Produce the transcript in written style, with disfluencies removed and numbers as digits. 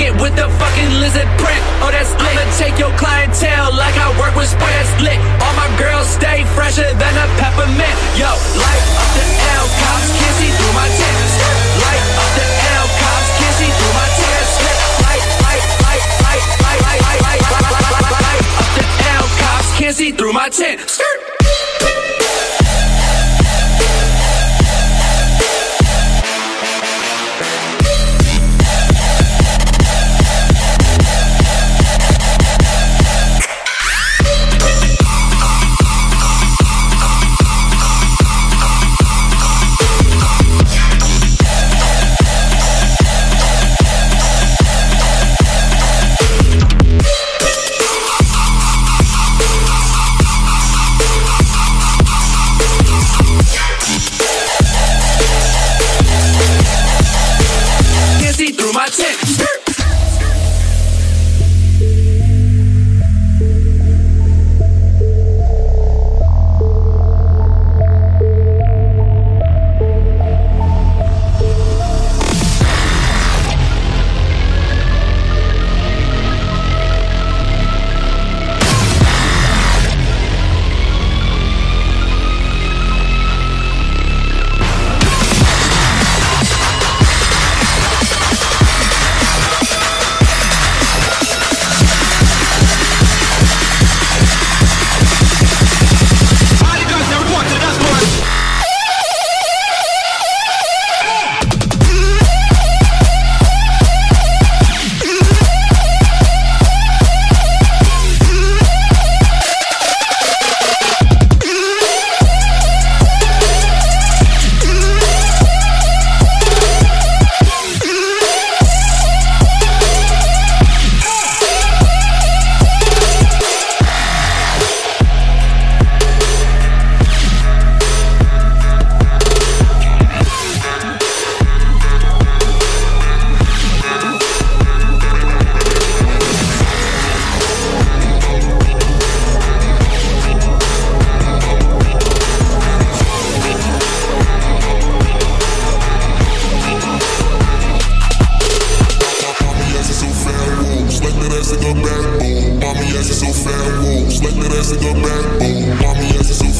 jacket with the fucking lizard print. Oh, that's lit. I'ma take your clientele like I work with Sprint. That's lit. All my girls stay fresher than a peppermint. Yo, light up the L, cops can't see through my tents. Light up the L, cops can't see through my tents. Light up the L, cops can't see through my tent. Mommy ass is so fat, whoa. Select that ass in the backbone. Mommy ass is so